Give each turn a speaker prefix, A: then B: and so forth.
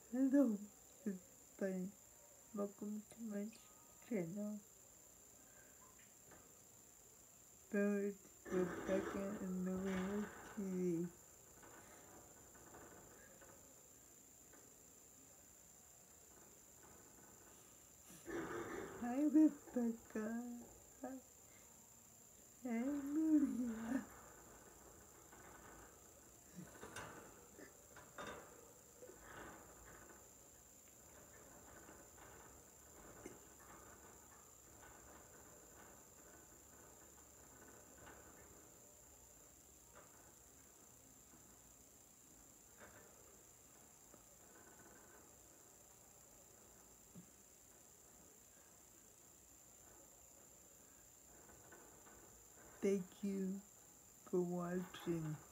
A: Hello, everybody. Welcome to my channel. Bird Rebecca and Maria TV. Hi, Rebecca. Hi, Maria. Thank you for watching.